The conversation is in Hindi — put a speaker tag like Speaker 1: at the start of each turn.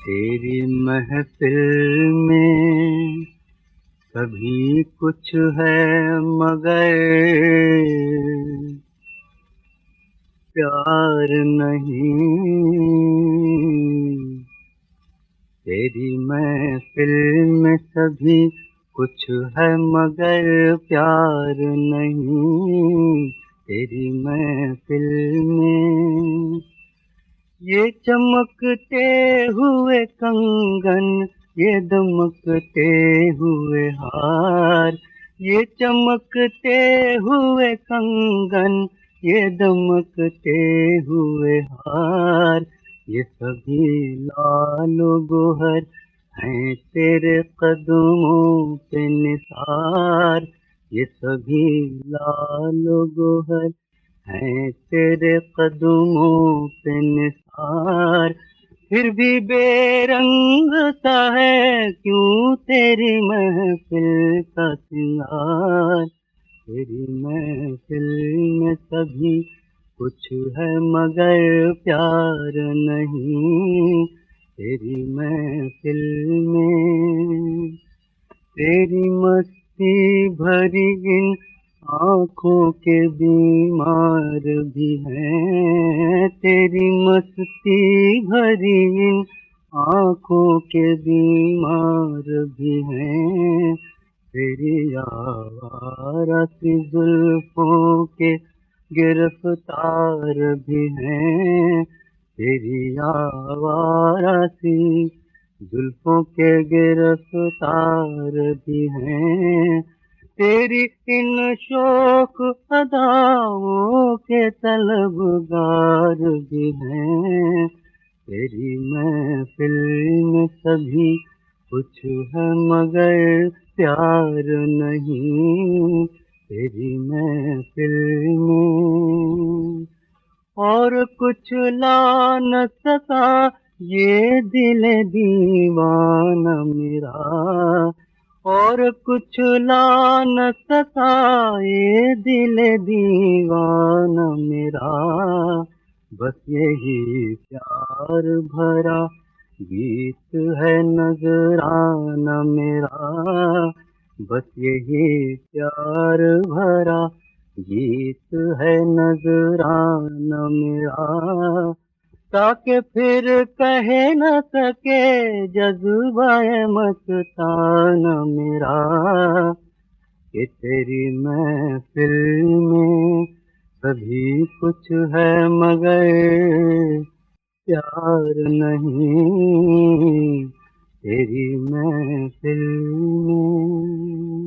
Speaker 1: तेरी महफिल में सभी कुछ है मगर प्यार नहीं। तेरी महफिल में सभी कुछ है मगर प्यार नहीं। तेरी महफिल में ये चमकते हुए कंगन, ये दमकते हुए हार, ये चमकते हुए कंगन, ये दमकते हुए हार, ये सभी लालो गोहर हैं तेरे कदमों पे निसार। ये सभी लालो गोहर हैं तेरे कदमों पे निसार। फिर भी बेरंग सा है क्यों तेरी महफिल का सिंगार। तेरी महफिल में सभी कुछ है मगर प्यार नहीं। तेरी महफिल में तेरी मस्ती भरी इन आँखों के बीमार भी हैं। तेरी मस्ती भरी इन आँखों के बीमार भी हैं। तेरी आवारा सी जुल्फों के गिरफ्तार भी हैं। तेरी आवारा सी जुल्फों के गिरफ्तार भी हैं। तेरी इन शोक अदाओं के तलबगार भी हैं। तेरी महफिल में सभी कुछ है मगर प्यार नहीं। तेरी महफिल में और कुछ ला न सका ये दिल दीवाना मेरा, और कुछ ला न सका ये दिल दीवाना मेरा। बस यही प्यार भरा गीत है नजराना मेरा। बस यही प्यार भरा गीत है नजराना मेरा। ताकि फिर कहे न सके जज्बाए मस्ताना मेरा कि तेरी महफिल में सभी कुछ है मगर प्यार नहीं। तेरी महफिल में